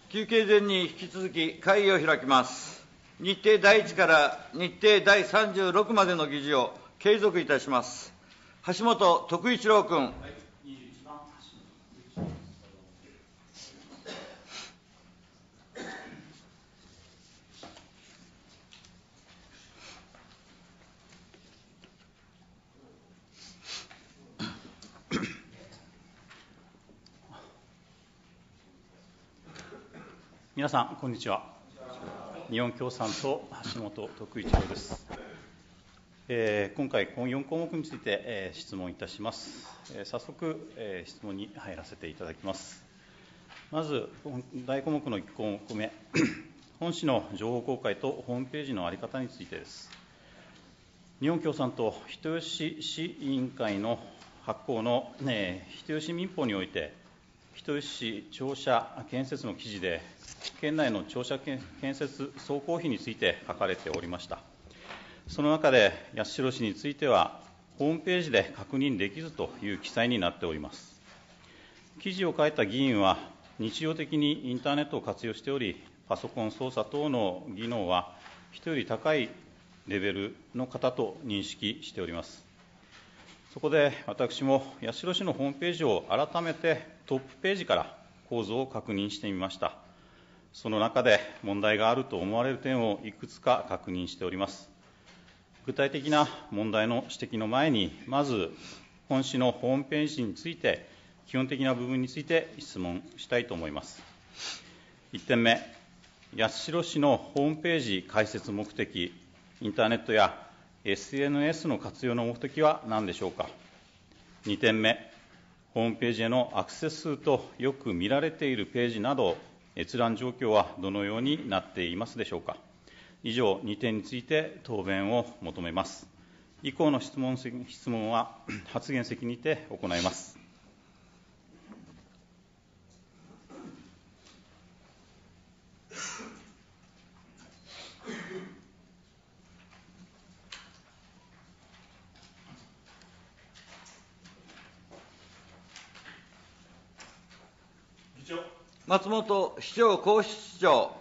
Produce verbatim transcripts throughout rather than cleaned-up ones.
休憩前に引き続き会議を開きます。日程だいいちから日程だいさんじゅうろくまでの議事を継続いたします。橋本徳一郎君。はい、にじゅういちばん橋本徳一郎です。 皆さん、こんにちは。日本共産党、橋本徳一郎です。えー、今回、このよんこうもくについて、えー、質問いたします。えー、早速、えー、質問に入らせていただきます。まず、だいごもくのいっこうもくめ、本市の情報公開とホームページの在り方についてです。日本共産党人吉市委員会の発行の、えー、人吉民法において、人吉市庁舎建設の記事で、県内の庁舎建設総工費について書かれておりました。その中で、八代市については、ホームページで確認できずという記載になっております。記事を書いた議員は、日常的にインターネットを活用しており、パソコン操作等の技能は、人より高いレベルの方と認識しております。そこで私も八代市のホームページを改めてトップページから構造を確認してみました。その中で問題があると思われる点をいくつか確認しております。具体的な問題の指摘の前に、まず本市のホームページについて、基本的な部分について質問したいと思います。いってんめ、八代市のホームページ開設目的、インターネットや エスエヌエス の活用の目的は何でしょうか。にてんめ、ホームページへのアクセス数とよく見られているページなど、閲覧状況はどのようになっていますでしょうか。以上にてんについて答弁を求めます。以降の質問、質問は発言席にて行います。 松本市長皇室長。はい、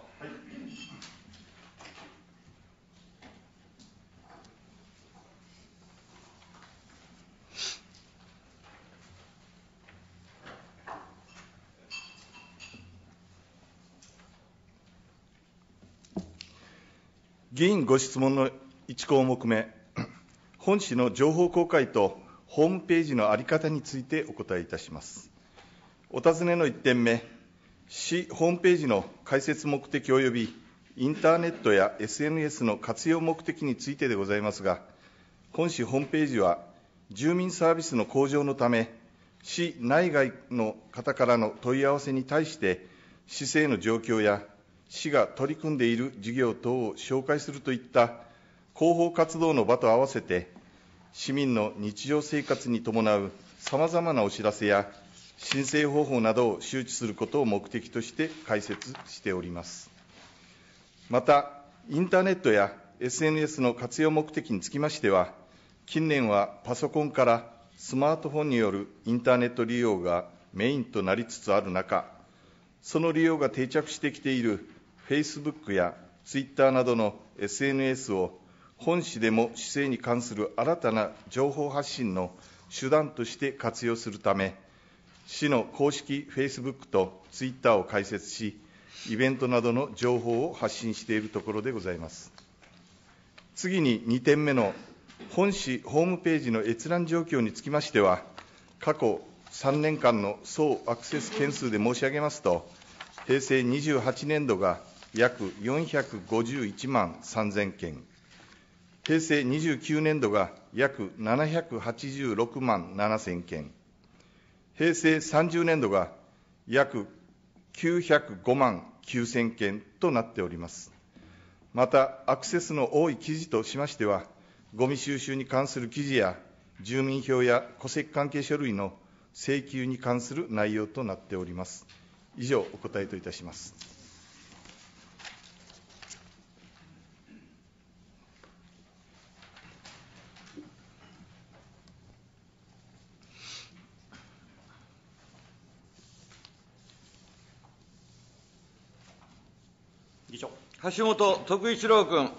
議員ご質問のいちこうもくめ、本市の情報公開とホームページの在り方についてお答えいたします。お尋ねのいってんめ、市ホームページの開設目的及びインターネットや エスエヌエス の活用目的についてでございますが、本市ホームページは、住民サービスの向上のため、市内外の方からの問い合わせに対して、市政の状況や市が取り組んでいる事業等を紹介するといった広報活動の場と合わせて、市民の日常生活に伴うさまざまなお知らせや申請方法などを周知することを目的として開設しております。また、インターネットや エスエヌエス の活用目的につきましては、近年はパソコンからスマートフォンによるインターネット利用がメインとなりつつある中、その利用が定着してきている Facebook や Twitter などの エスエヌエス を本市でも市政に関する新たな情報発信の手段として活用するため、市の公式 Facebook と Twitter を開設し、イベントなどの情報を発信しているところでございます。次ににてんめの本市ホームページの閲覧状況につきましては、過去さんねんかんの総アクセス件数で申し上げますと、へいせいにじゅうはちねんどが約よんひゃくごじゅういちまんさんぜんけん、へいせいにじゅうきゅうねんどが約ななひゃくはちじゅうろくまんななせんけん、へいせいさんじゅうねんどが約きゅうひゃくごまんきゅうせんけんとなっております。また、アクセスの多い記事としましては、ごみ収集に関する記事や、住民票や戸籍関係書類の請求に関する内容となっております。以上、お答えといたします。 橋本徳一郎君。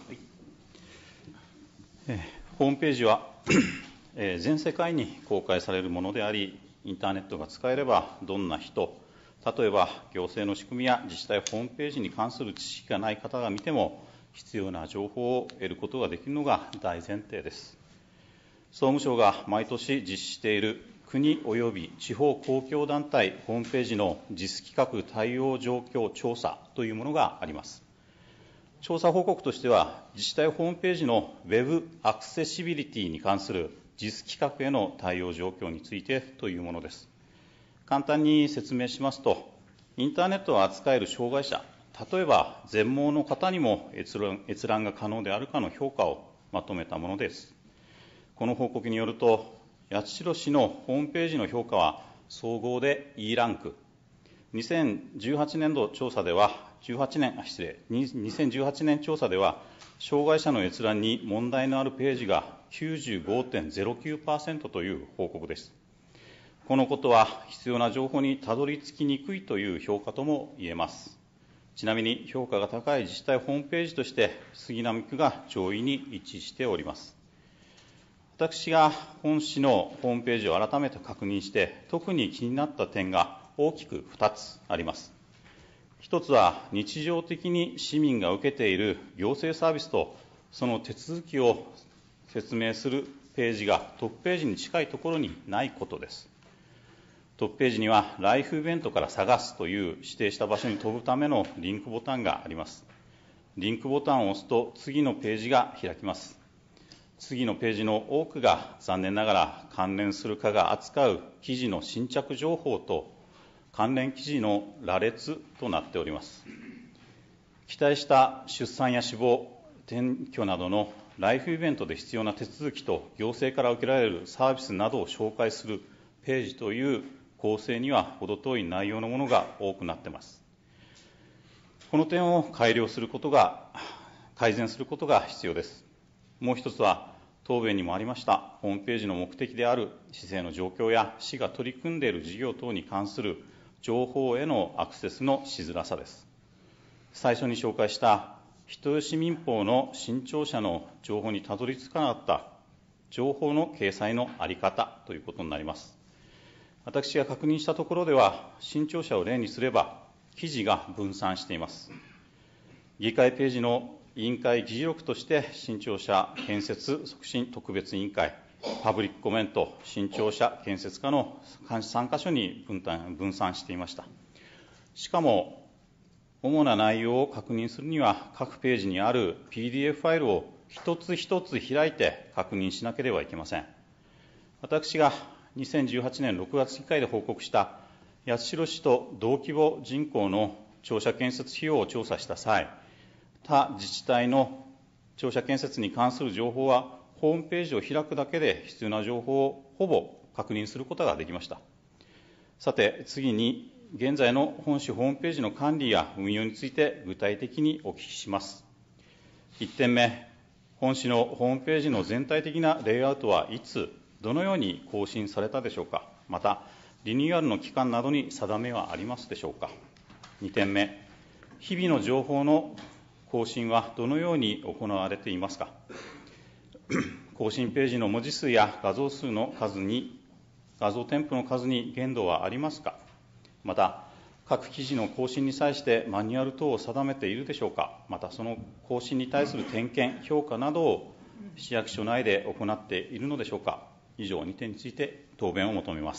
えーホームページは、えー全世界に公開されるものであり、インターネットが使えれば、どんな人、例えば行政の仕組みや自治体ホームページに関する知識がない方が見ても、必要な情報を得ることができるのが大前提です。総務省が毎年実施している国及び地方公共団体ホームページの実施企画対応状況調査というものがあります。調査報告としては、自治体ホームページのウェブアクセシビリティに関する実施企画への対応状況についてというものです。簡単に説明しますと、インターネットを扱える障害者、例えば全盲の方にも閲覧、閲覧が可能であるかの評価をまとめたものです。この報告によると、八代市のホームページの評価は総合で E ランク。にせんじゅうはちねんど調査では、じゅうはちねん、あ失礼、にせんじゅうはちねん調査では、障害者の閲覧に問題のあるページが きゅうじゅうごてんゼロきゅうパーセント という報告です。このことは、必要な情報にたどり着きにくいという評価とも言えます。ちなみに、評価が高い自治体ホームページとして、杉並区が上位に位置しております。私が本市のホームページを改めて確認して、特に気になった点が大きくふたつあります。一つは、日常的に市民が受けている行政サービスと、その手続きを説明するページがトップページに近いところにないことです。トップページには、ライフイベントから探すという指定した場所に飛ぶためのリンクボタンがあります。リンクボタンを押すと、次のページが開きます。次のページの多くが残念ながら関連する課が扱う記事の新着情報と関連記事の羅列となっております。期待した出産や死亡、転居などのライフイベントで必要な手続きと行政から受けられるサービスなどを紹介するページという構成には程遠い内容のものが多くなっています。この点を改良することが、改善することが必要です。もう一つは、答弁にもありました、ホームページの目的である市政の状況や市が取り組んでいる事業等に関する情報へのアクセスのしづらさです。最初に紹介した人吉民法の新庁舎の情報にたどり着かなかった情報の掲載の在り方ということになります。私が確認したところでは、新庁舎を例にすれば、記事が分散しています。議会ページの委員会議事録として、新庁舎建設促進特別委員会、パブリックコメント、新庁舎建設課のさんかしょに分担分散していました。しかも、主な内容を確認するには、各ページにある ピーディーエフ ファイルを一つ一つ開いて確認しなければいけません。私がにせんじゅうはちねんろくがつ議会で報告した八代市と同規模人口の庁舎建設費用を調査した際、他自治体の庁舎建設に関する情報は、ホームページを開くだけで必要な情報をほぼ確認することができました。さて、次に、現在の本市ホームページの管理や運用について具体的にお聞きします。いってんめ、本市のホームページの全体的なレイアウトはいつ、どのように更新されたでしょうか。また、リニューアルの期間などに定めはありますでしょうか。にてんめ、日々の情報の更新はどのように行われていますか。更新ページの文字数や画像数の数に、画像添付の数に限度はありますか。また、各記事の更新に際してマニュアル等を定めているでしょうか。また、その更新に対する点検、評価などを市役所内で行っているのでしょうか。以上にてんについて答弁を求めます。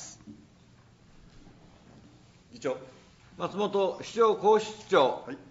議長、松本市長皇室長。はい、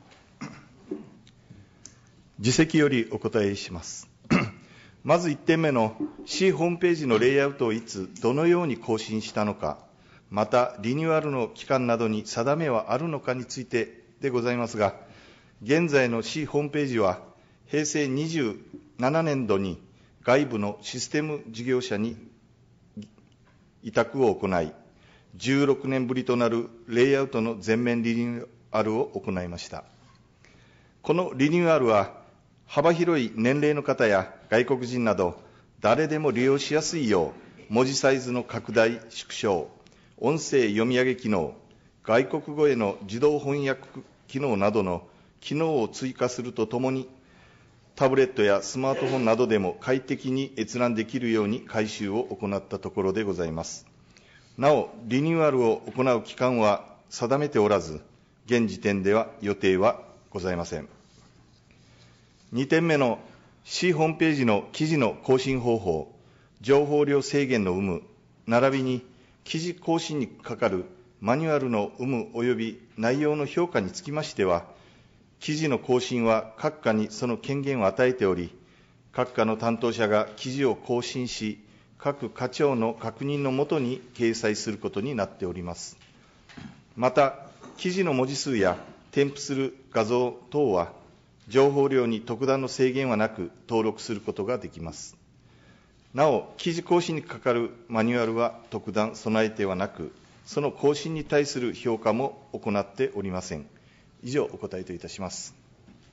自席よりお答えします。まずいってんめの市ホームページのレイアウトをいつ、どのように更新したのか、またリニューアルの期間などに定めはあるのかについてでございますが、現在の市ホームページは、へいせいにじゅうななねんどに外部のシステム事業者に委託を行い、じゅうろくねんぶりとなるレイアウトの全面リニューアルを行いました。このリニューアルは、幅広い年齢の方や外国人など、誰でも利用しやすいよう、文字サイズの拡大、縮小、音声読み上げ機能、外国語への自動翻訳機能などの機能を追加するとともに、タブレットやスマートフォンなどでも快適に閲覧できるように改修を行ったところでございます。なお、リニューアルを行う期間は定めておらず、現時点では予定はございません。にてんめの市ホームページの記事の更新方法、情報量制限の有無、並びに記事更新にかかるマニュアルの有無及び内容の評価につきましては、記事の更新は各課にその権限を与えており、各課の担当者が記事を更新し、各課長の確認のもとに掲載することになっております。また、記事の文字数や添付する画像等は、情報量に特段の制限はなく登録することができます。なお、記事更新にかかるマニュアルは特段備えてはなく、その更新に対する評価も行っておりません。以上、お答えといたします。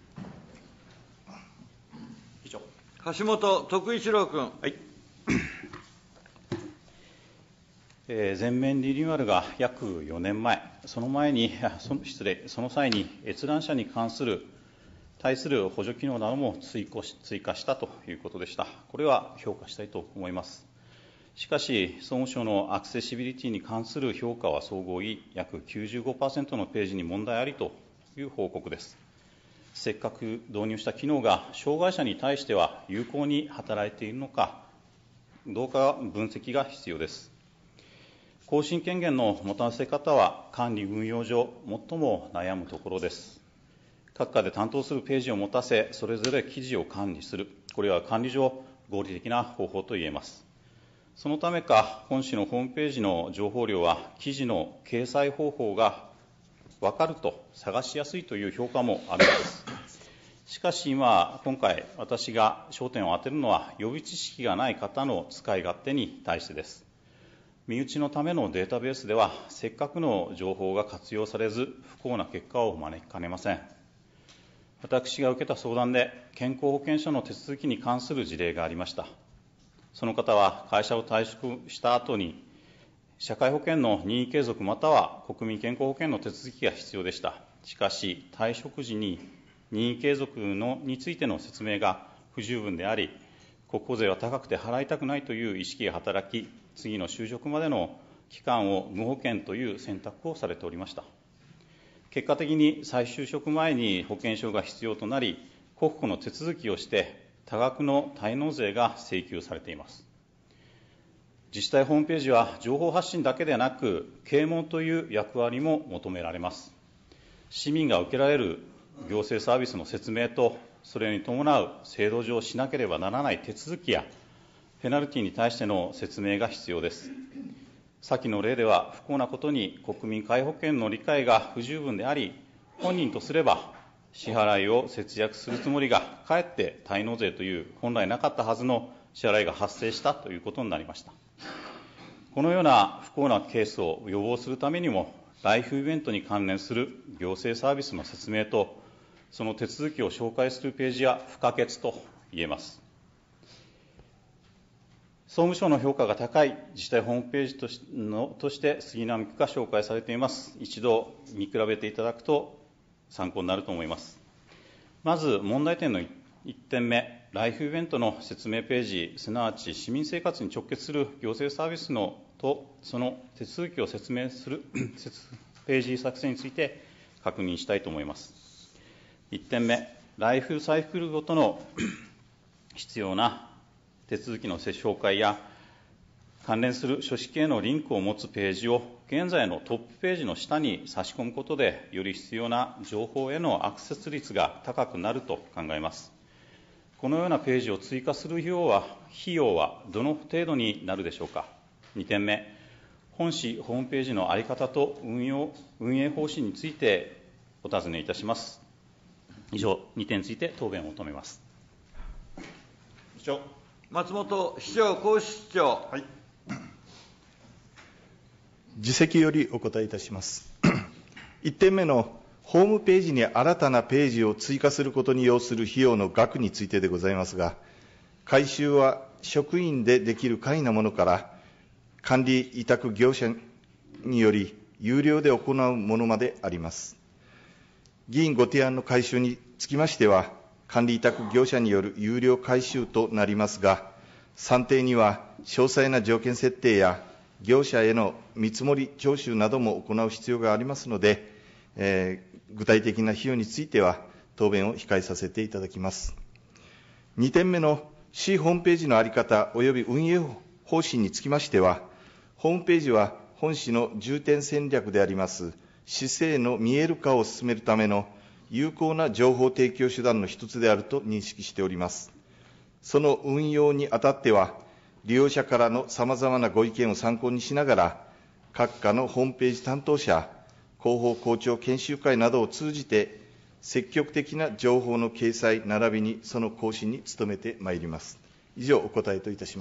以上。 橋本徳一郎君。 はい。えー、全面リニューアルが約よねんまえ、その前に、その失礼、その際に閲覧者に関する対する補助機能なども追加し追加したということでした。これは評価したいと思います。しかし、総務省のアクセシビリティに関する評価は総合意約 きゅうじゅうごパーセント のページに問題ありという報告です。せっかく導入した機能が障害者に対しては有効に働いているのかどうか分析が必要です。更新権限の持たせ方は管理運用上最も悩むところです。各課で担当するページを持たせ、それぞれ記事を管理する。これは管理上合理的な方法と言えます。そのためか、本市のホームページの情報量は記事の掲載方法が分かると探しやすいという評価もあるのです。しかし今、今回私が焦点を当てるのは予備知識がない方の使い勝手に対してです。身内のためのデータベースではせっかくの情報が活用されず不幸な結果を招きかねません。私が受けた相談で健康保険証の手続きに関する事例がありました。その方は会社を退職した後に社会保険の任意継続または国民健康保険の手続きが必要でした。しかし退職時に任意継続のについての説明が不十分であり、国庫税は高くて払いたくないという意識が働き、次の就職までの期間を無保険という選択をされておりました。結果的に再就職前に保険証が必要となり、国庫の手続きをして多額の滞納税が請求されています。自治体ホームページは情報発信だけでなく、啓蒙という役割も求められます。市民が受けられる行政サービスの説明と、それに伴う制度上しなければならない手続きや、ペナルティに対しての説明が必要です。先の例では不幸なことに国民皆保険の理解が不十分であり、本人とすれば支払いを節約するつもりがかえって滞納税という本来なかったはずの支払いが発生したということになりました。このような不幸なケースを予防するためにも、ライフイベントに関連する行政サービスの説明とその手続きを紹介するページは不可欠と言えます。総務省の評価が高い自治体ホームページとしのとして杉並区が紹介されています。一度見比べていただくと参考になると思います。まず問題点のいってんめ、ライフイベントの説明ページ、すなわち市民生活に直結する行政サービスのとその手続きを説明するページ作成について確認したいと思います。いってんめ、ライフサイクルごとの必要な手続きの紹介や関連する書式へのリンクを持つページを現在のトップページの下に差し込むことで、より必要な情報へのアクセス率が高くなると考えます。このようなページを追加する費用は、費用はどの程度になるでしょうか。にてんめ、本市ホームページの在り方と運用運営方針についてお尋ねいたします。以上、にてんについて答弁を求めます。 以上、松本市長、皇室市長。はい。 自責よりお答えいたします。いってんめのホームページに新たなページを追加することに要する費用の額についてでございますが、改修は職員でできる簡易なものから管理委託業者により有料で行うものまであります。 議員ご提案の回収につきましては、管理委託業者による有料回収となりますが、算定には詳細な条件設定や業者への見積もり徴収なども行う必要がありますので、えー、具体的な費用については答弁を控えさせていただきます。にてんめの市ホームページの在り方及び運営方針につきましては、ホームページは本市の重点戦略であります市政の見える化を進めるための有効な情報提供手段の一つであると認識しております。その運用にあたっては、利用者からのさまざまなご意見を参考にしながら、各課のホームページ担当者、広報校長研修会などを通じて、積極的な情報の掲載並びにその更新に努めてまいります。以上、お答えといたします。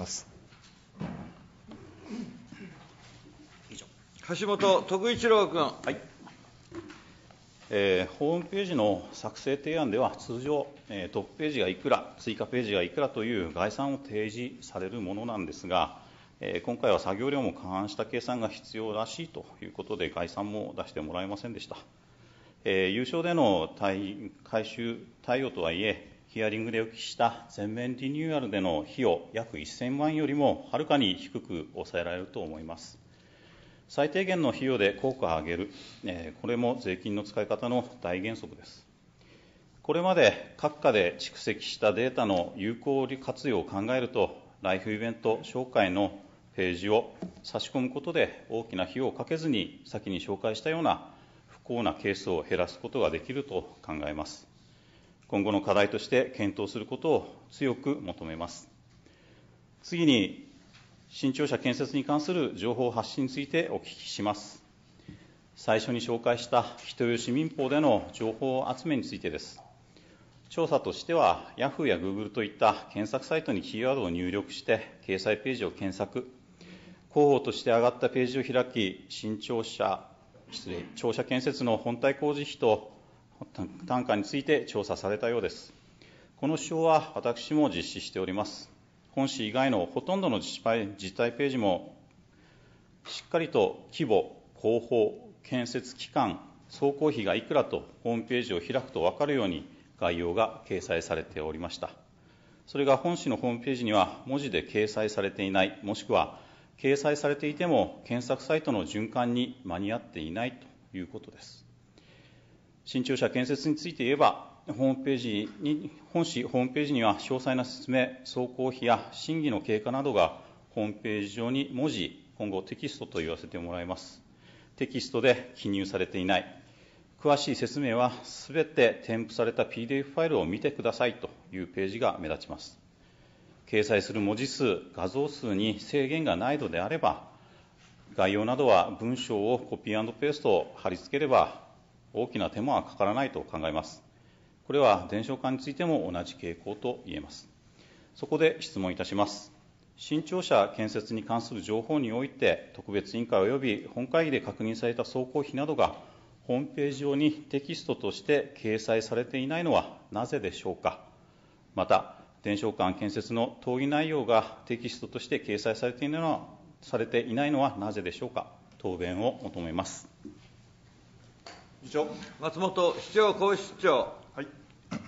橋本徳一郎君。 はい。えー、ホームページの作成提案では、通常、えー、トップページがいくら、追加ページがいくらという概算を提示されるものなんですが、えー、今回は作業量も勘案した計算が必要らしいということで、概算も出してもらえませんでした。えー、有償での対回収対応とはいえ、ヒアリングでお聞きした全面リニューアルでの費用約せんまんよりもはるかに低く抑えられると思います。最低限の費用で効果を上げる、えー、これも税金の使い方の大原則です。これまで各課で蓄積したデータの有効活用を考えると、ライフイベント紹介のページを差し込むことで大きな費用をかけずに、先に紹介したような不幸なケースを減らすことができると考えます。今後の課題として検討することを強く求めます。次に、新庁舎建設に関する情報発信についてお聞きします。最初に紹介した人吉民報での情報集めについてです。調査としては、ヤフーやグーグルといった検索サイトにキーワードを入力して掲載ページを検索、広報として上がったページを開き、新庁舎、失礼、庁舎建設の本体工事費と単価について調査されたようです。この手法は私も実施しております。本市以外のほとんどの自治体、自治体ページも、しっかりと規模、工法、建設期間、総工費がいくらとホームページを開くと分かるように概要が掲載されておりました。それが本市のホームページには文字で掲載されていない、もしくは掲載されていても検索サイトの循環に間に合っていないということです。新庁舎建設について言えば、ホームページに、本市ホームページには詳細な説明、総工費や審議の経過などがホームページ上に文字、今後テキストと言わせてもらいます。テキストで記入されていない。詳しい説明はすべて添付された ピーディーエフ ファイルを見てくださいというページが目立ちます。掲載する文字数、画像数に制限がないのであれば、概要などは文章をコピー&ペーストを貼り付ければ大きな手間はかからないと考えます。これは伝承館についても同じ傾向と言えます。そこで質問いたします。新庁舎建設に関する情報において、特別委員会及び本会議で確認された総工費などがホームページ上にテキストとして掲載されていないのはなぜでしょうか。また、伝承館建設の討議内容がテキストとして掲載されていないのは、されていないのはなぜでしょうか。答弁を求めます。 議長、松本市長、皇室長。 はい。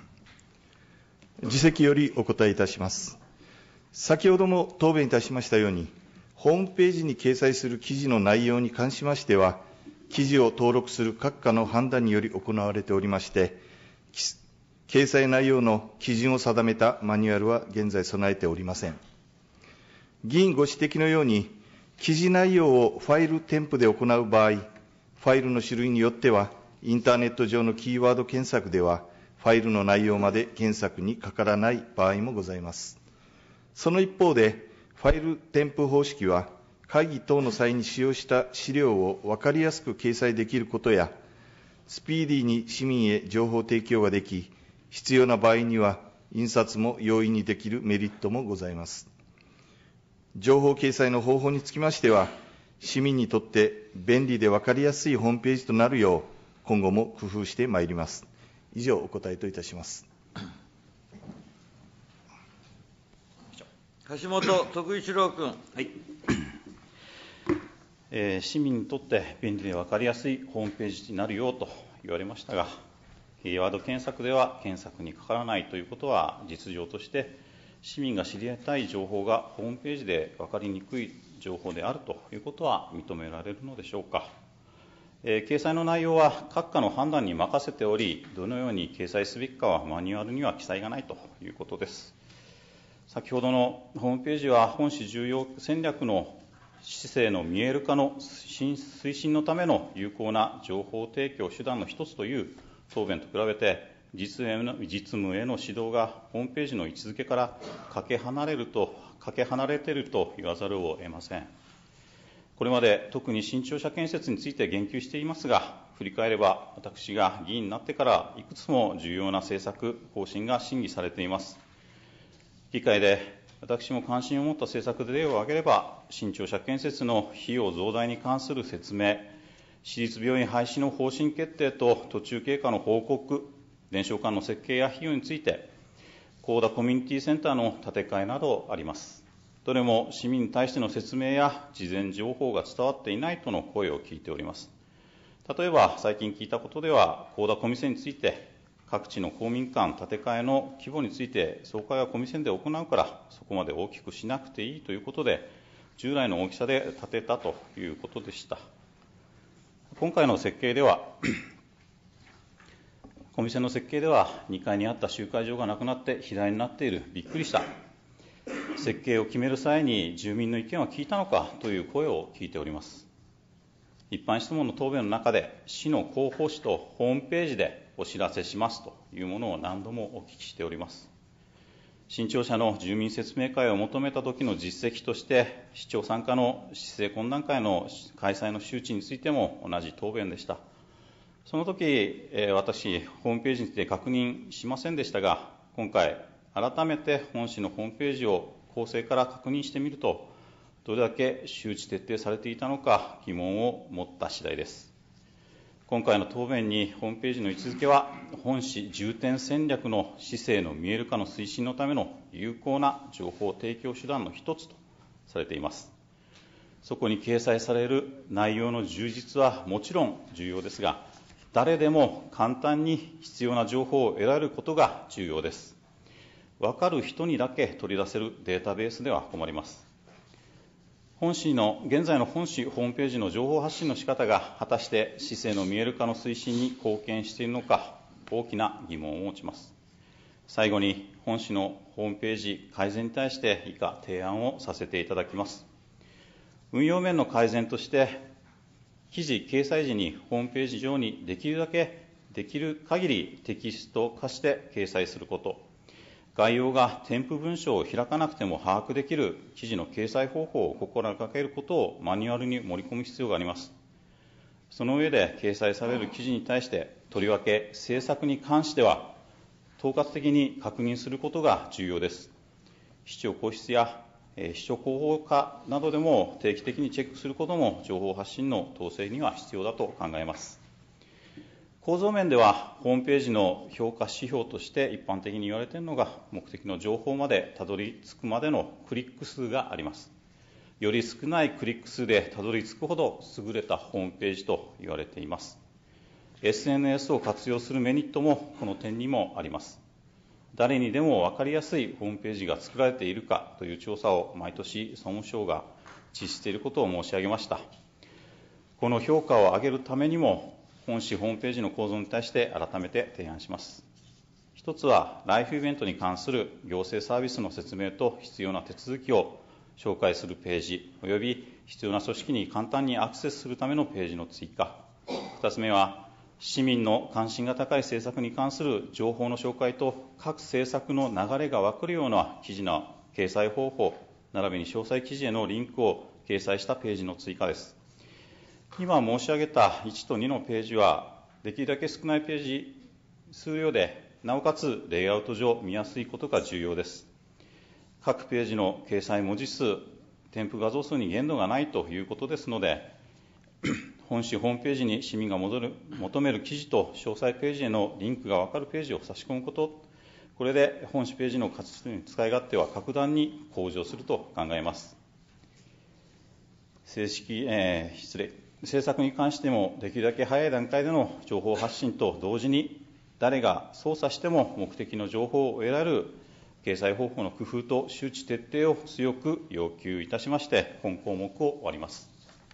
次席よりお答えいたします。先ほども答弁いたしましたように、ホームページに掲載する記事の内容に関しましては、記事を登録する各課の判断により行われておりまして、掲載内容の基準を定めたマニュアルは現在備えておりません。議員ご指摘のように、記事内容をファイル添付で行う場合、ファイルの種類によっては、インターネット上のキーワード検索では、ファイルの内容まで検索にかからない場合もございます。その一方で、ファイル添付方式は、会議等の際に使用した資料を分かりやすく掲載できることや、スピーディーに市民へ情報提供ができ、必要な場合には印刷も容易にできるメリットもございます。情報掲載の方法につきましては、市民にとって便利で分かりやすいホームページとなるよう、今後も工夫してまいります。以上、お答えといたします。 橋本徳一郎君。 はい。えー、市民にとって便利で分かりやすいホームページになるようと言われましたが、 キーワード検索では検索にかからないということは、実情として市民が知りたい情報がホームページで分かりにくい情報であるということは認められるのでしょうか。えー、掲載の内容は閣下の判断に任せており、どのように掲載すべきかはマニュアルには記載がないということです。先ほどのホームページは、本市重要戦略の市政の見える化の推進のための有効な情報提供手段の一つという答弁と比べて、実務への、実務への指導がホームページの位置づけからかけ離れると、かけ離れていると言わざるを得ません。これまで特に新庁舎建設について言及していますが、振り返れば、私が議員になってからいくつも重要な政策、方針が審議されています。議会で私も関心を持った政策で例を挙げれば、新庁舎建設の費用増大に関する説明、私立病院廃止の方針決定と途中経過の報告、伝承館の設計や費用について、高田コミュニティセンターの建て替えなどあります。どれも市民に対しての説明や事前情報が伝わっていないとの声を聞いております。例えば、最近聞いたことでは、高田コミセンについて、各地の公民館建て替えの規模について、総会はコミセンで行うから、そこまで大きくしなくていいということで、従来の大きさで建てたということでした。今回の設計では、コミセンの設計では、にかいにあった集会場がなくなって肥大になっている、びっくりした。設計を決める際に住民の意見は聞いたのかという声を聞いております。一般質問の答弁の中で、市の広報誌とホームページでお知らせしますというものを何度もお聞きしております。新庁舎の住民説明会を求めたときの実績として、市長参加の市政懇談会の開催の周知についても同じ答弁でした。その時、えー、私、ホームページについて確認しませんでしたが、今回、改めて本市のホームページを構成から確認してみると、どれだけ周知徹底されていたのか疑問を持った次第です。今回の答弁にホームページの位置づけは、本市重点戦略の市政の見える化の推進のための有効な情報提供手段の一つとされています。そこに掲載される内容の充実はもちろん重要ですが、誰でも簡単に必要な情報を得られることが重要です。分かる人にだけ取り出せるデータベースでは困ります。本市の、現在の本市ホームページの情報発信の仕方が果たして市政の見える化の推進に貢献しているのか、大きな疑問を持ちます。最後に、本市のホームページ改善に対して以下提案をさせていただきます。運用面の改善として、記事掲載時にホームページ上にできるだけ、できる限りテキスト化して掲載すること、概要が添付文書を開かなくても把握できる記事の掲載方法を心がけることをマニュアルに盛り込む必要があります。その上で掲載される記事に対して、とりわけ政策に関しては、統括的に確認することが重要です。市長皇室や市長広報課などでも定期的にチェックすることも情報発信の統制には必要だと考えます。構造面では、ホームページの評価指標として一般的に言われているのが、目的の情報までたどり着くまでのクリック数があります。より少ないクリック数でたどり着くほど優れたホームページと言われています。エスエヌエス を活用するメリットもこの点にもあります。誰にでも分かりやすいホームページが作られているかという調査を毎年総務省が実施していることを申し上げました。この評価を上げるためにも、本市ホームページの構造に対して改めて提案します。一つは、ライフイベントに関する行政サービスの説明と必要な手続きを紹介するページ、および必要な組織に簡単にアクセスするためのページの追加。二つ目は、市民の関心が高い政策に関する情報の紹介と、各政策の流れが分かるような記事の掲載方法、並びに詳細記事へのリンクを掲載したページの追加です。今申し上げたいちとにのページは、できるだけ少ないページ数量で、なおかつレイアウト上見やすいことが重要です。各ページの掲載文字数、添付画像数に限度がないということですので、本市ホームページに市民が戻る求める記事と詳細ページへのリンクが分かるページを差し込むこと、これで本市ページの使い勝手は格段に向上すると考えます。正式、えー、失礼。政策に関しても、できるだけ早い段階での情報発信と同時に、 誰が操作しても目的の情報を得られる掲載方法の工夫と周知徹底を強く要求いたしまして、本項目を終わります。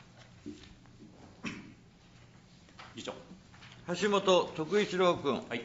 議長。 橋本徳一郎君。 はい。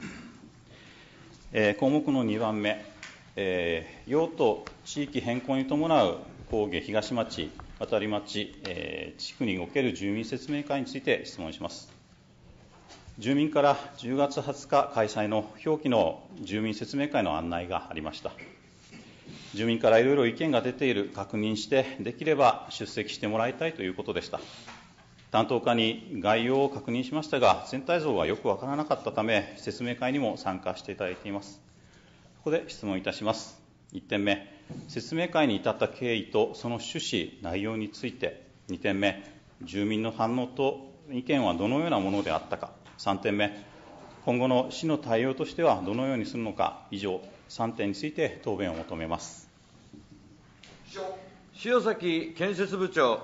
えー、項目のにばんめ、えー、用途地域変更に伴う工芸東町、渡町、えー、地区における住民説明会について質問します。住民からじゅうがつはつか開催の表記の住民説明会の案内がありました。住民からいろいろ意見が出ている、確認して、できれば出席してもらいたいということでした。担当課に概要を確認しましたが、全体像がよくわからなかったため、説明会にも参加していただいています。ここで質問いたします。いってんめ、説明会に至った経緯とその趣旨、内容について。にてんめ、住民の反応と意見はどのようなものであったか。さんてんめ、今後の市の対応としてはどのようにするのか。以上、さんてんについて答弁を求めます。 塩崎建設部長。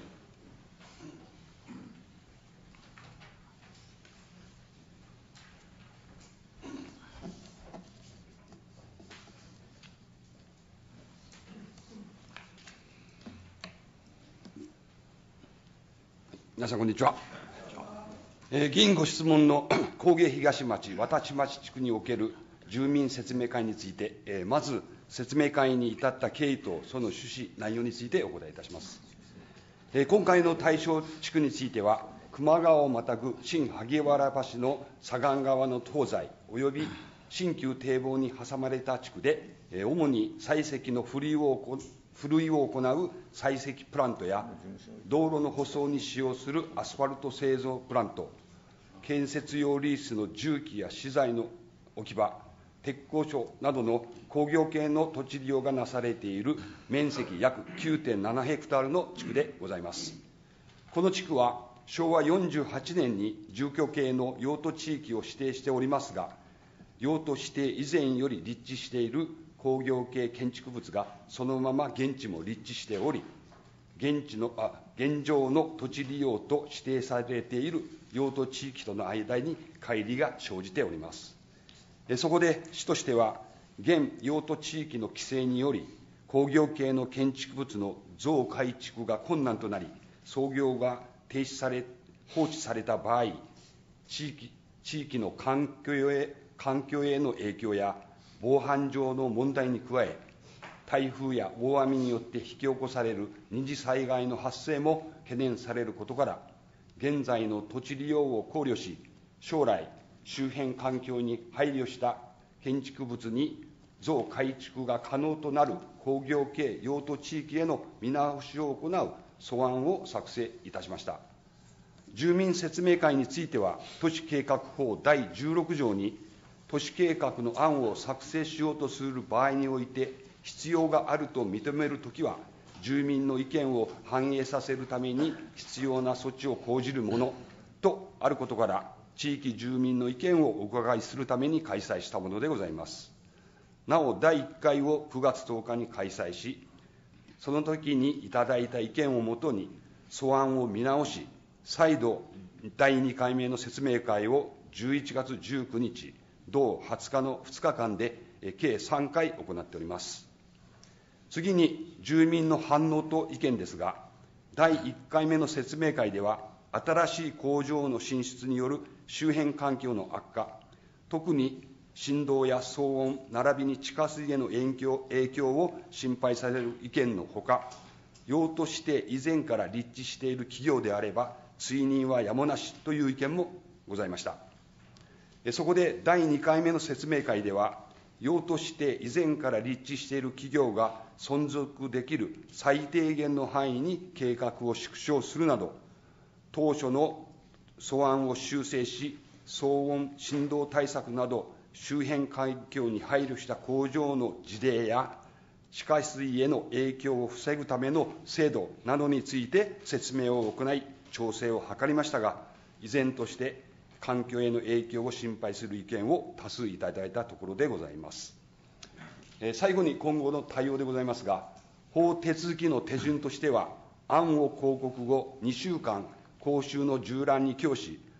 皆さん、こんにちは。えー、議員ご質問の工芸東町、渡地町地区における住民説明会について、えー、まず説明会に至った経緯とその趣旨、内容についてお答えいたします。えー、今回の対象地区については、球磨川をまたぐ新萩原橋の左岸側の東西および新旧堤防に挟まれた地区で、えー、主に採石のふるいを行うふるいを行う採石プラントや道路の舗装に使用するアスファルト製造プラント、建設用リースの重機や資材の置き場、鉄工所などの工業系の土地利用がなされている面積約 きゅうてんなな ヘクタールの地区でございます。この地区はしょうわよんじゅうはちねんに住居系の用途地域を指定しておりますが、用途指定以前より立地している工業系建築物がそのまま現地も立地しており、現地のあ現状の土地利用と指定されている用途地域との間に乖離が生じております。そこで市としては、現用途地域の規制により、工業系の建築物の増改築が困難となり、操業が停止され、放置された場合、地域地域の環境へ環境への影響や、防犯上の問題に加え、台風や大雨によって引き起こされる二次災害の発生も懸念されることから、現在の土地利用を考慮し、将来、周辺環境に配慮した建築物に増改築が可能となる工業系用途地域への見直しを行う素案を作成いたしました。住民説明会については、都市計画法だいじゅうろく条に、都市計画の案を作成しようとする場合において、必要があると認めるときは、住民の意見を反映させるために必要な措置を講じるものとあることから、地域住民の意見をお伺いするために開催したものでございます。なお、だいいっかいをくがつとおかに開催し、その時にいただいた意見をもとに、素案を見直し、再度だいにかいめの説明会をじゅういちがつじゅうくにち、同はつかのふつかかんで計さんかい行っております。次に、住民の反応と意見ですが、だいいっかいめの説明会では、新しい工場の進出による周辺環境の悪化、特に振動や騒音、並びに地下水への影響影響を心配される意見のほか、用途指定以前から立地している企業であれば、追認はやむなしという意見もございました。そこでだいにかいめの説明会では、用途指定以前から立地している企業が存続できる最低限の範囲に計画を縮小するなど、当初の素案を修正し、騒音、振動対策など、周辺環境に配慮した工場の事例や、地下水への影響を防ぐための制度などについて説明を行い、調整を図りましたが、依然として環境への影響を心配する意見を多数いただいたところでございます。えー、最後に今後の対応でございますが、法手続きの手順としては、案を公告後にしゅうかん、公衆の縦覧に供し、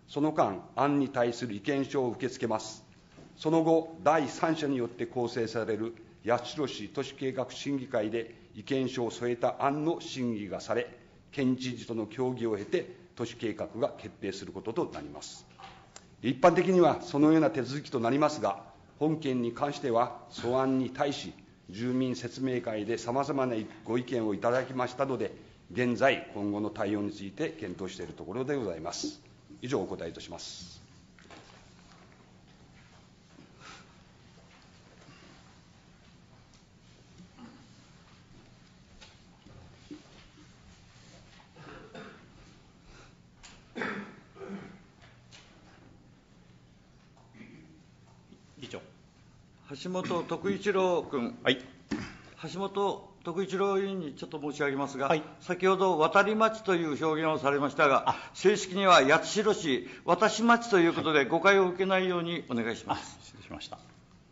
その間、案に対する意見書を受け付けます。その後、第三者によって構成される八代市都市計画審議会で意見書を添えた案の審議がされ、県知事との協議を経て、都市計画が決定することとなります。一般的にはそのような手続きとなりますが、本件に関しては、素案に対し、住民説明会でさまざまなご意見をいただきましたので、現在、今後の対応について検討しているところでございます。以上、お答えいたします。 議長。 橋本徳一郎君。 はい。 橋本徳一郎委員にちょっと申し上げますが、 はい、 先ほど渡り町という表現をされましたが、正式には八代市渡し町ということで、誤解を受けないようにお願いします。 失礼しました。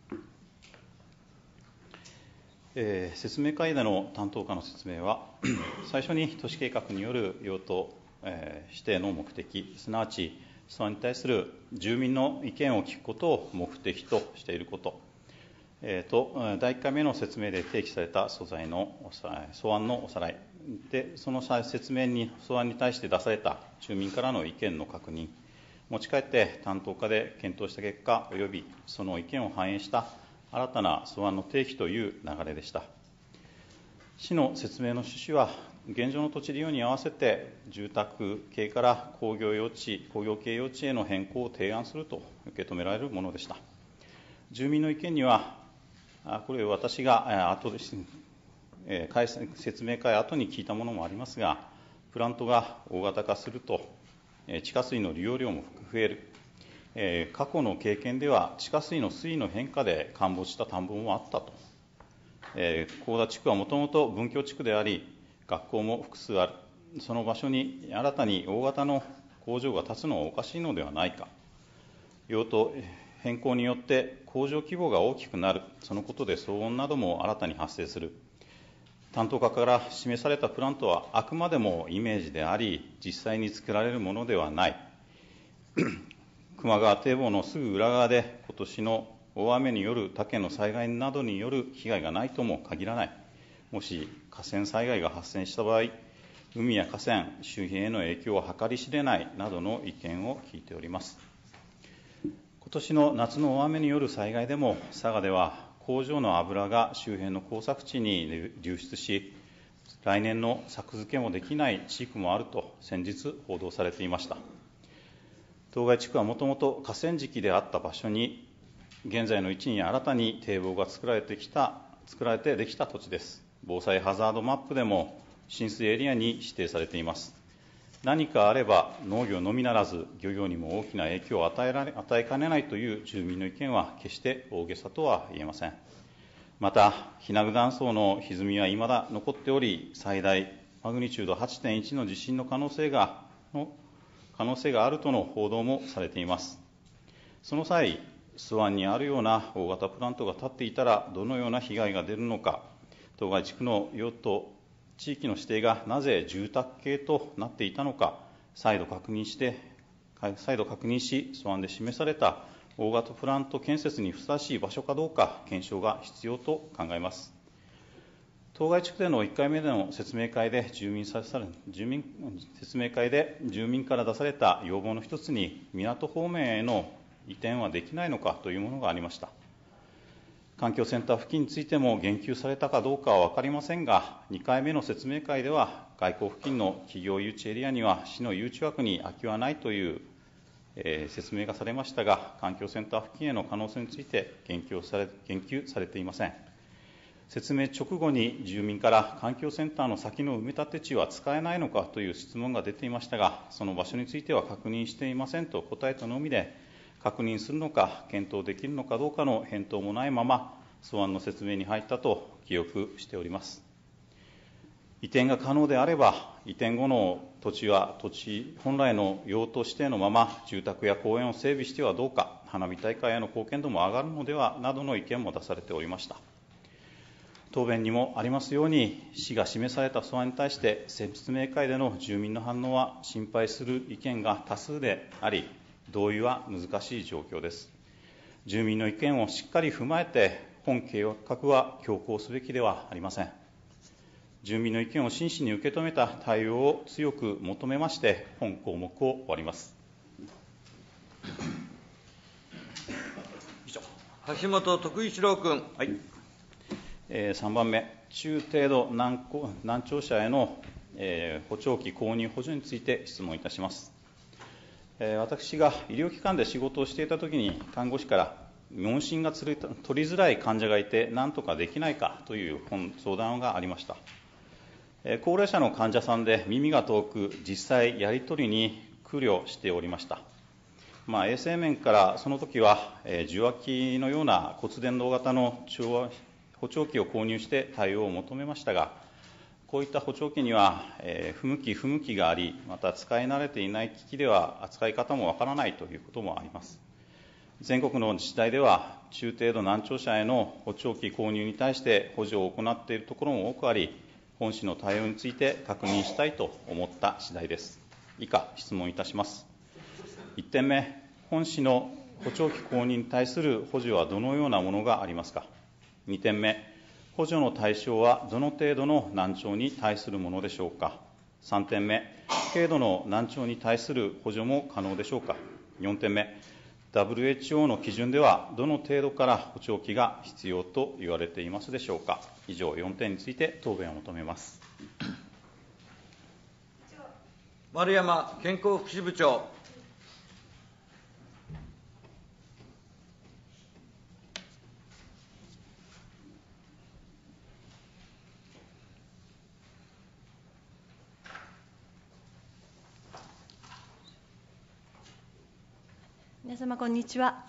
えー、説明会での担当課の説明は、最初に都市計画による用途、えー、指定の目的、すなわち、それに対する住民の意見を聞くことを目的としていること、えー、とだいいっかいめの説明で提起された素材の素案のおさらいで、その説明に、素案に対して出された住民からの意見の確認、持ち帰って担当課で検討した結果、およびその意見を反映した新たな素案の提起という流れでした。市の説明の趣旨は、現状の土地利用に合わせて住宅系から工業用地、工業系用地への変更を提案すると受け止められるものでした。住民の意見には、これ私が後で説明会後に聞いたものもありますが、プラントが大型化すると地下水の利用量も増える、過去の経験では地下水の水位の変化で陥没した田んぼもあったと。幸田地区はもともと文教地区であり、学校も複数ある、その場所に新たに大型の工場が建つのはおかしいのではないか、用途変更によって工場規模が大きくなる、そのことで騒音なども新たに発生する。担当課から示されたプラントはあくまでもイメージであり、実際に作られるものではない。球磨川堤防のすぐ裏側で、今年の大雨による他県の災害などによる被害がないとも限らない。もし河川災害が発生した場合、海や河川周辺への影響は計り知れないなどの意見を聞いております。今年の夏の大雨による災害でも、佐賀では工場の油が周辺の耕作地に流出し、来年の作付けもできない地域もあると先日報道されていました。当該地区はもともと河川敷であった場所に、現在の位置に新たに堤防が作られてきた、作られてできた土地です。防災ハザードマップでも浸水エリアに指定されています。何かあれば農業のみならず漁業にも大きな影響を与えられ、与えかねないという住民の意見は決して大げさとは言えません。また、日名具断層の歪みは未だ残っており、最大マグニチュード はちてんいち の地震の可能性がの可能性があるとの報道もされています。その際、スワンにあるような大型プラントが建っていたらどのような被害が出るのか、当該地区の用途地域の指定がなぜ住宅系となっていたのか、再度確認して、再度確認し、素案で示された大型プラント建設にふさわしい場所かどうか、検証が必要と考えます。当該地区でのいっかいめでの説明会で住民され住民説明会で住民から出された要望の一つに、港方面への移転はできないのかというものがありました。環境センター付近についても言及されたかどうかは分かりませんが、にかいめの説明会では、外交付近の企業誘致エリアには市の誘致枠に空きはないという、えー、説明がされましたが、環境センター付近への可能性について言及され、言及されていません。説明直後に住民から環境センターの先の埋め立て地は使えないのかという質問が出ていましたが、その場所については確認していませんと答えたのみで、確認するのか検討できるのかどうかの返答もないまま、素案の説明に入ったと記憶しております。移転が可能であれば、移転後の土地は土地本来の用途指定のまま住宅や公園を整備してはどうか、花火大会への貢献度も上がるのではなどの意見も出されておりました。答弁にもありますように、市が示された素案に対して説明会での住民の反応は心配する意見が多数であり、 同意は難しい状況です。住民の意見をしっかり踏まえて、本計画は強行すべきではありません。住民の意見を真摯に受け止めた対応を強く求めまして、本項目を終わります。 橋本徳一郎君。 はい。えー、さんばんめ、中程度難難聴者への、えー、補聴器購入補助について質問いたします。えー、私が医療機関で仕事をしていたときに、看護師から問診が取りづらい患者がいて、何とかできないかという相談がありました。えー、高齢者の患者さんで耳が遠く、実際やり取りに苦慮しておりました。まあ、衛生面からその時は、えー、受話器のような骨伝導型の補聴器を購入して対応を求めましたが、こういった補聴器には、えー、不向き不向きがあり、また使い慣れていない機器では扱い方もわからないということもあります。全国の自治体では、中程度難聴者への補聴器購入に対して補助を行っているところも多くあり、本市の対応について確認したいと思った次第です。以下、質問いたします。いってんめ、本市の補聴器購入に対する補助はどのようなものがありますか。にてんめ、補助の対象はどの程度の難聴に対するものでしょうか。さんてんめ、軽度の難聴に対する補助も可能でしょうか。よんてんめ、ダブリューエイチオー の基準ではどの程度から補聴器が必要と言われていますでしょうか。以上よんてんについて答弁を求めます。 丸山健康福祉部長。 皆様こんにちは。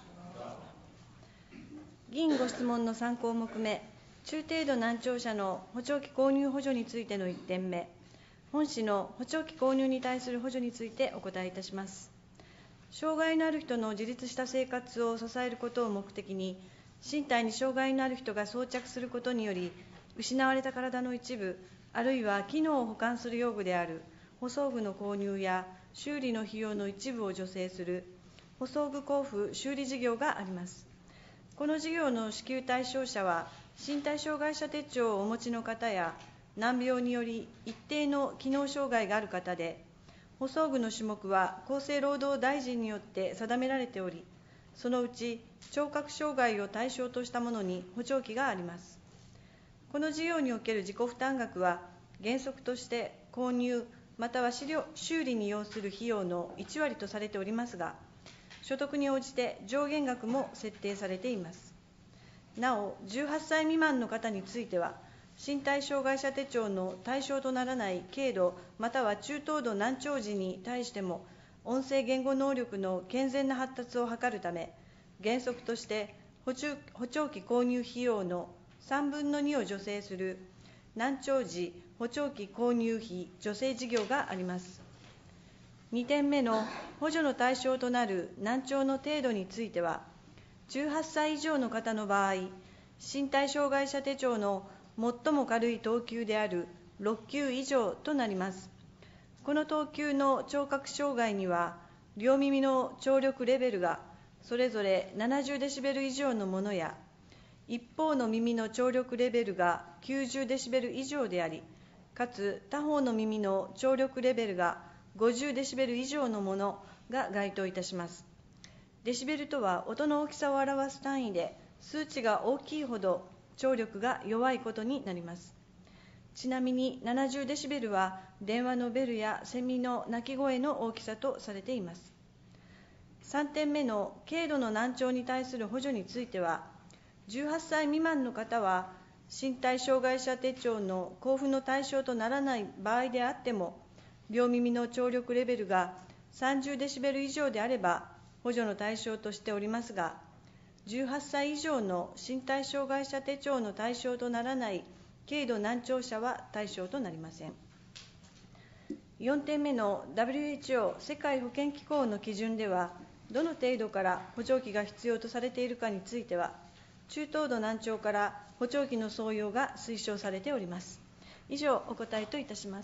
議員ご質問のさん項目目、中程度難聴者の補聴器購入補助についてのいってんめ、本市の補聴器購入に対する補助についてお答えいたします。障害のある人の自立した生活を支えることを目的に、身体に障害のある人が装着することにより、失われた体の一部、あるいは機能を補完する用具である補装具の購入や修理の費用の一部を助成する補装具交付修理事業があります。この事業の支給対象者は、身体障害者手帳をお持ちの方や、難病により一定の機能障害がある方で、補装具の種目は厚生労働大臣によって定められており、そのうち聴覚障害を対象としたものに補聴器があります。この事業における自己負担額は、原則として購入または修理に要する費用のいちわりとされておりますが、所得に応じて上限額も設定されています。なお、じゅうはっさい未満の方については、身体障害者手帳の対象とならない軽度または中等度難聴児に対しても、音声言語能力の健全な発達を図るため、原則として補聴器購入費用のさんぶんのにを助成する難聴児補聴器購入費助成事業があります。にてんめの補助の対象となる難聴の程度については、じゅうはっさい以上の方の場合、身体障害者手帳の最も軽い等級であるろっきゅう以上となります。この等級の聴覚障害には、両耳の聴力レベルがそれぞれななじゅうデシベル以上のものや、一方の耳の聴力レベルがきゅうじゅうデシベル以上であり、かつ他方の耳の聴力レベルがごじゅうデシベル以上のものが該当いたします。デシベルとは音の大きさを表す単位で、数値が大きいほど聴力が弱いことになります。ちなみにななじゅうデシベルは電話のベルやセミの鳴き声の大きさとされています。さんてんめの軽度の難聴に対する補助については、じゅうはっさい未満の方は身体障害者手帳の交付の対象とならない場合であっても、両耳の聴力レベルがさんじゅうデシベル以上であれば補助の対象としておりますが、じゅうはっさい以上の身体障害者手帳の対象とならない軽度難聴者は対象となりません。よんてんめの ダブリューエイチオー 世界保健機構の基準では、どの程度から補聴器が必要とされているかについては、中等度難聴から補聴器の装用が推奨されております。以上、お答えといたします。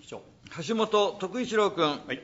橋本徳一郎君。 はい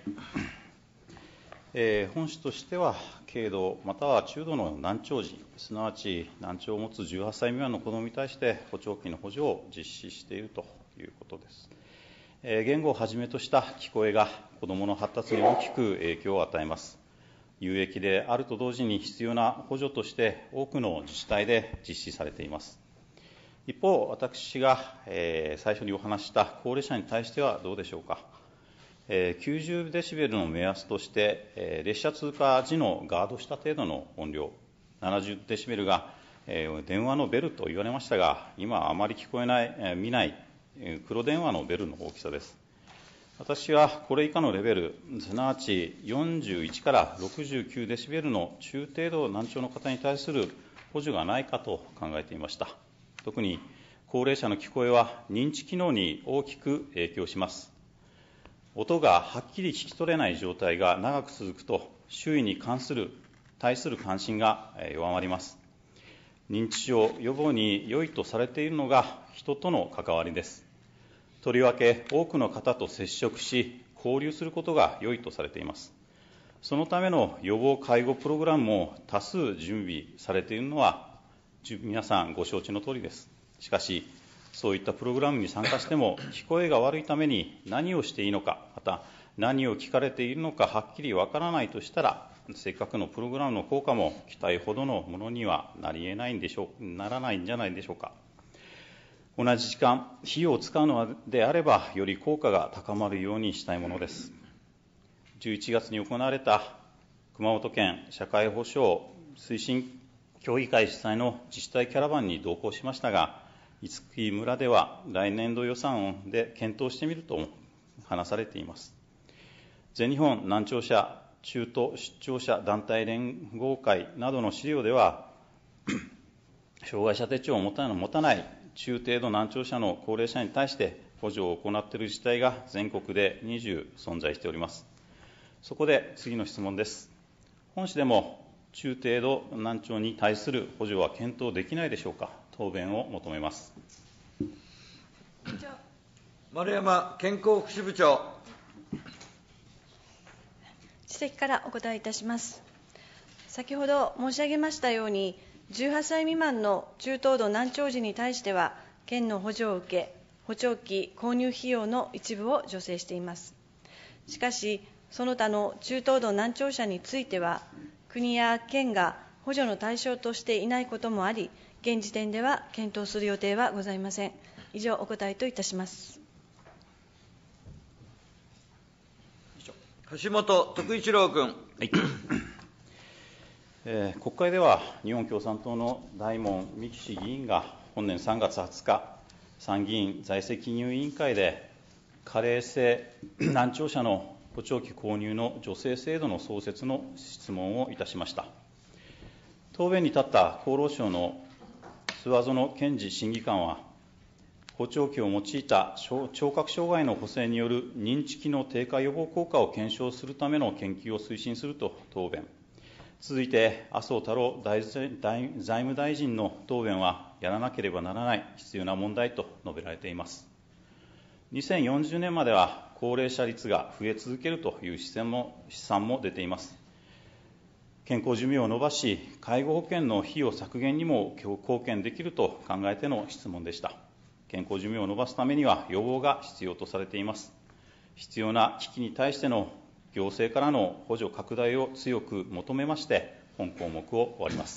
えー、本市としては、軽度または中度の難聴児、すなわち難聴を持つじゅうはっさい未満の子どもに対して、補聴器の補助を実施しているということです。えー、言語をはじめとした聞こえが子どもの発達に大きく影響を与えます。有益であると同時に必要な補助として、多くの自治体で実施されています。一方、私が、えー、最初にお話した高齢者に対してはどうでしょうか。えー、きゅうじゅうデシベルの目安として、えー、列車通過時のガードした程度の音量、ななじゅうデシベルが、えー、電話のベルと言われましたが、今はあまり聞こえない、えー、見ない、えー、黒電話のベルの大きさです。私はこれ以下のレベル、すなわちよんじゅういちからろくじゅうきゅうデシベルの中程度難聴の方に対する補助がないかと考えていました。特に高齢者の聞こえは認知機能に大きく影響します。音がはっきり聞き取れない状態が長く続くと、周囲に関する対する関心が弱まります。認知症予防に良いとされているのが人との関わりです。とりわけ多くの方と接触し、交流することが良いとされています。そのための予防介護プログラムも多数準備されているのは、皆さんご承知のとおりです。しかし、そういったプログラムに参加しても、聞こえが悪いために何をしていいのか、また何を聞かれているのかはっきりわからないとしたら、せっかくのプログラムの効果も期待ほどのものにはなり得ないんでしょう、ならないんじゃないでしょうか。同じ時間、費用を使うのであれば、より効果が高まるようにしたいものです。じゅういちがつに行われた熊本県社会保障推進協議会主催の自治体キャラバンに同行しましたが、五木村では来年度予算で検討してみると話されています。全日本難聴者中途失聴者団体連合会などの資料では、障害者手帳を持た持たない中程度難聴者の高齢者に対して補助を行っている自治体が全国でにじゅう存在しております。そこで次の質問です。本市でも中程度難聴に対する補助は検討できないでしょうか。答弁を求めます。 丸山健康福祉部長。 知席からお答えいたします。先ほど申し上げましたように、じゅうはっさい未満の中等度難聴児に対しては、県の補助を受け、補聴器購入費用の一部を助成しています。しかし、その他の中等度難聴者については、国や県が補助の対象としていないこともあり、現時点では検討する予定はございません。以上、お答えといたします。 橋本徳一郎君。 はいえー、国会では日本共産党の大門美樹氏議員が本年さんがつはつか、参議院財政金融委員会で、加齢性難聴者の補聴器購入の助成制度の創設の質問をいたしました。答弁に立った厚労省の諏訪園健二審議官は、補聴器を用いた聴覚障害の補正による認知機能低下予防効果を検証するための研究を推進すると答弁。続いて、麻生太郎財務大臣の答弁は、やらなければならない必要な問題と述べられています。にせんよんじゅうねんまでは高齢者率が増え続けるという試算も試算も出ています。健康寿命を延ばし、介護保険の費用削減にも貢献できると考えての質問でした。健康寿命を延ばすためには予防が必要とされています。必要な機器に対しての行政からの補助拡大を強く求めまして、本項目を終わります。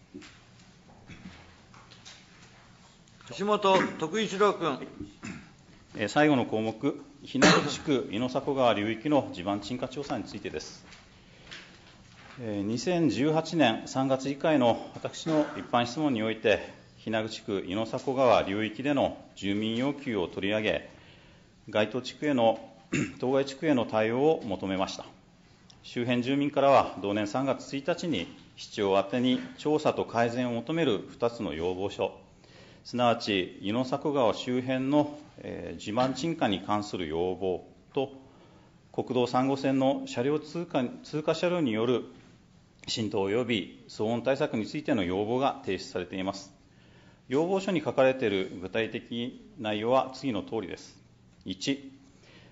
橋本徳一郎君。 最後の項目、日名地区猪迫川流域の地盤沈下調査についてです。にせんじゅうはちねんさんがつ議会の私の一般質問において、日名地区猪迫川流域での住民要求を取り上げ、該当地区への当該地区への対応を求めました。周辺住民からは同年さんがつついたちに市長宛てに調査と改善を求めるふたつの要望書、すなわち猪迫川周辺の、えー、地盤沈下に関する要望と、国道さん号線の車両通過通過車両による浸透及び騒音対策についての要望が提出されています。要望書に書かれている具体的内容は次のとおりです。いち、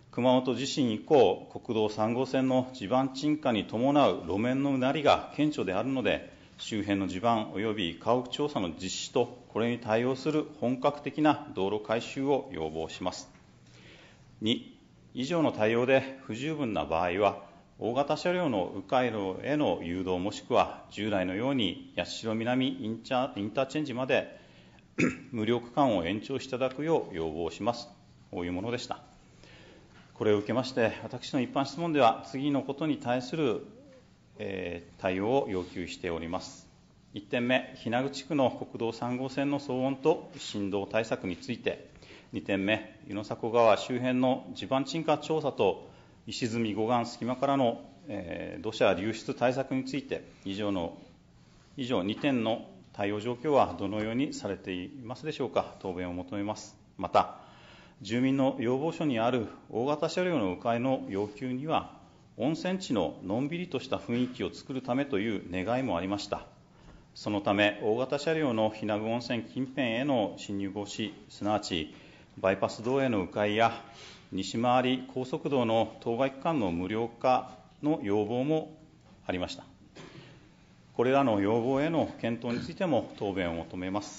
熊本地震以降、国道さん号線の地盤沈下に伴う路面のうなりが顕著であるので、周辺の地盤及び家屋調査の実施と、これに対応する本格的な道路改修を要望します。に、以上の対応で不十分な場合は、大型車両の迂回路への誘導もしくは、従来のように八代南インターチェンジまで無料区間を延長していただくよう要望します。こういうものでした。これを受けまして、私の一般質問では、次のことに対する、えー、対応を要求しております。いってんめ、日名口区の国道さん号線の騒音と振動対策について、にてんめ、湯の迫川周辺の地盤沈下調査と石積み護岸隙間からの、えー、土砂流出対策について、以上の以上にてんの対応状況はどのようにされていますでしょうか。答弁を求めます。また、住民の要望書にある大型車両の迂回の要求には、温泉地ののんびりとした雰囲気を作るためという願いもありました。そのため、大型車両の日名具温泉近辺への進入防止、すなわちバイパス道への迂回や西回り高速道の当該区間の無料化の要望もありました。これらの要望への検討についても答弁を求めます。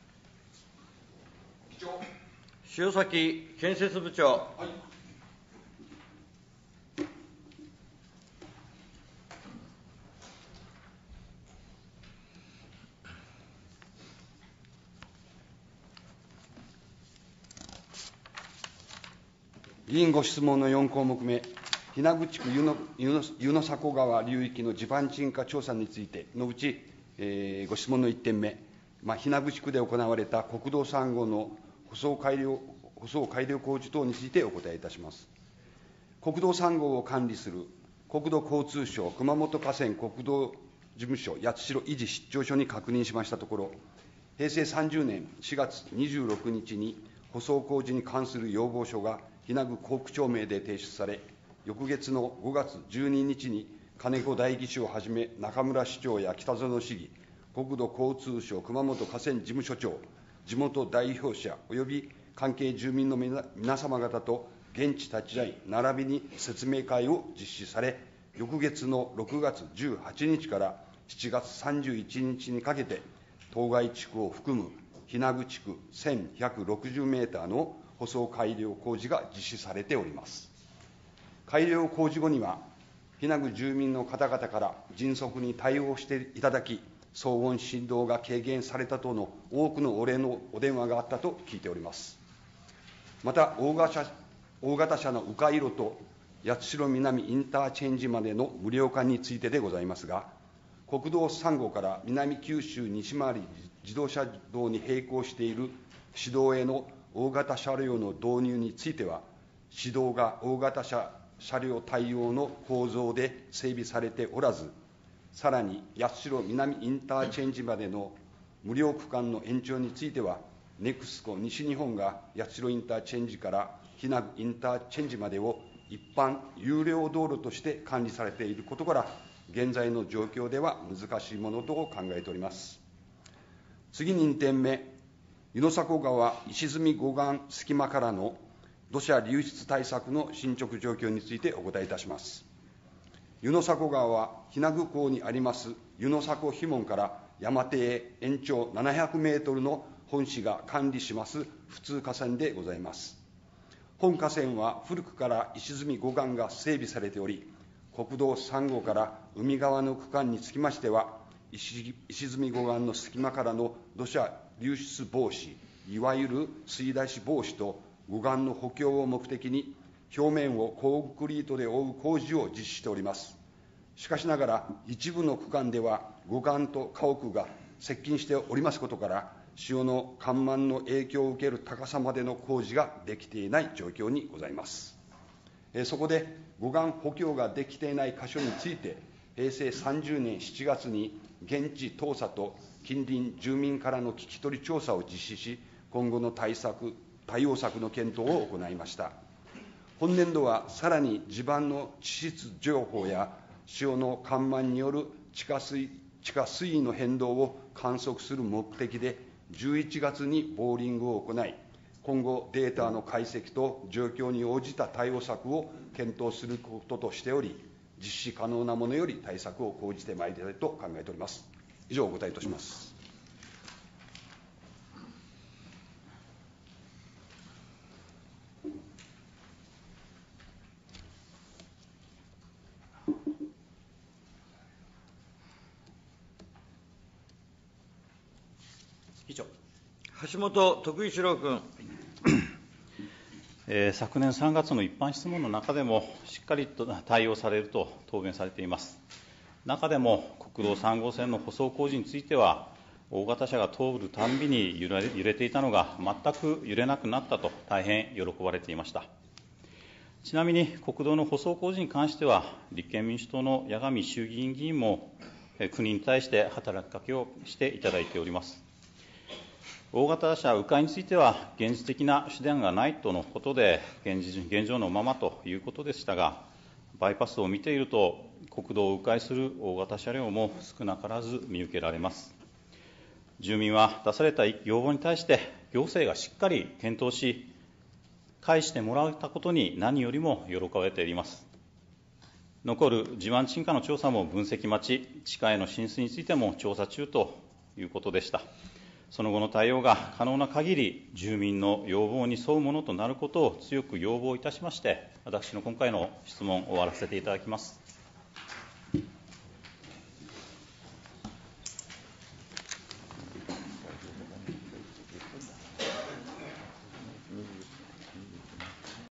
塩崎建設部長。はい、 議員ご質問のよん項目目、日名口区湯の湯の迫川流域の地盤沈下調査についてのうち、えー、ご質問のいってんめ、まあ、日名口区で行われた国道さん号の舗装改良舗装改良工事等についてお答えいたします。国道さん号を管理する国土交通省熊本河川国道事務所八代維持失調所に確認しましたところ、平成さんじゅうねんしがつにじゅうろくにちに舗装工事に関する要望書が日名具校区長名で提出され、翌月のごがつじゅうににちに金子代議士をはじめ中村市長や北園市議、国土交通省熊本河川事務所長、地元代表者および関係住民の皆様方と現地立ち会い並びに説明会を実施され、翌月のろくがつじゅうはちにちからしちがつさんじゅういちにちにかけて、当該地区を含む日名具地区せんひゃくろくじゅうメーターの舗装改良工事が実施されております。改良工事後には、日名具住民の方々から迅速に対応していただき、騒音振動が軽減されたとの多くのお礼のお電話があったと聞いております。また、大型車、大型車の迂回路と八代南インターチェンジまでの無料化についてでございますが、国道さん号から南九州西回り自動車道に並行している市道への大型車両の導入については、市道が大型車車両対応の構造で整備されておらず、さらに八代南インターチェンジまでの無料区間の延長については、ネクスコ西日本が八代インターチェンジから日名具インターチェンジまでを一般有料道路として管理されていることから、現在の状況では難しいものと考えております。次ににてんめ、湯の迫川石積護岸隙間からの土砂流出対策の進捗状況についてお答えいたします。湯の迫川は日名具港にあります湯の迫樋門から山手へ延長ななひゃくメートルの本市が管理します普通河川でございます。本河川は古くから石積護岸が整備されており、国道さん号から海側の区間につきましては、石積護岸の隙間からの土砂流出防止、いわゆる水出し防止と護岸の補強を目的に、表面をコンクリートで覆う工事を実施しております。しかしながら、一部の区間では護岸と家屋が接近しておりますことから、潮の干満の影響を受ける高さまでの工事ができていない状況にございます。そこで、護岸補強ができていない箇所について、平成さんじゅうねんしちがつに現地調査と近隣住民からの聞き取り調査を実施し、今後の対策、対応策の検討を行いました。本年度はさらに地盤の地質情報や潮の干満による地下水、地下水位の変動を観測する目的で、じゅういちがつにボーリングを行い、 今後、データの解析と状況に応じた対応策を検討することとしており、実施可能なものより対策を講じてまいりたいと考えております。以上、お答えいたします。 以上。 橋本徳一郎君。 えー昨年さんがつの一般質問の中でも、しっかりと対応されると答弁されています。中でも、国道さん号線の舗装工事については、大型車が通るたんびに揺れ揺れていたのが、全く揺れなくなったと、大変喜ばれていました。ちなみに、国道の舗装工事に関しては、立憲民主党の八神衆議院議員も、えー国に対して働きかけをしていただいております。大型車迂回については、現実的な手段がないとのことで、現実現状のままということでしたが、バイパスを見ていると、国道を迂回する大型車両も少なからず見受けられます。住民は出された要望に対して、行政がしっかり検討し、返してもらえたことに何よりも喜ばれています。残る地盤沈下の調査も分析待ち、地下への浸水についても調査中ということでした。その後の対応が可能な限り、住民の要望に沿うものとなることを強く要望いたしまして、私の今回の質問を終わらせていただきます。